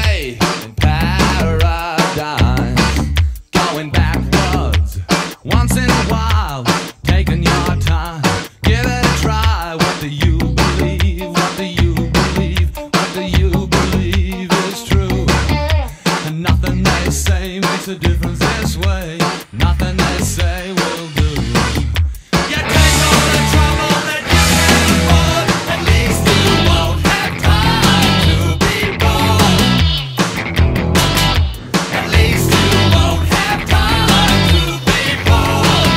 day in paradise, going backwards once in a while, taking your time, give it a try. What do you believe? What do you believe? What do you believe is true? And nothing they say makes a difference this way. Nothing they say will do. You take all the trouble that you can afford. At least you won't have time to be born. At least you won't have time to be born.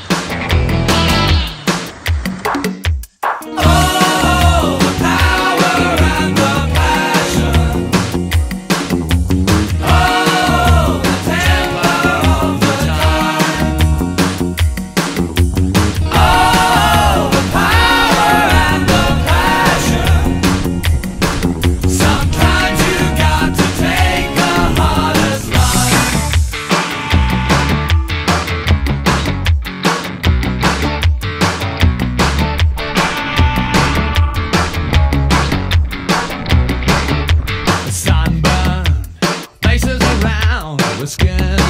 Oh, the power and the passion. Oh, the temper of the time. Oh, the power and the passion. Sometimes you got to take the hardest line. Sunburn, faces around with skin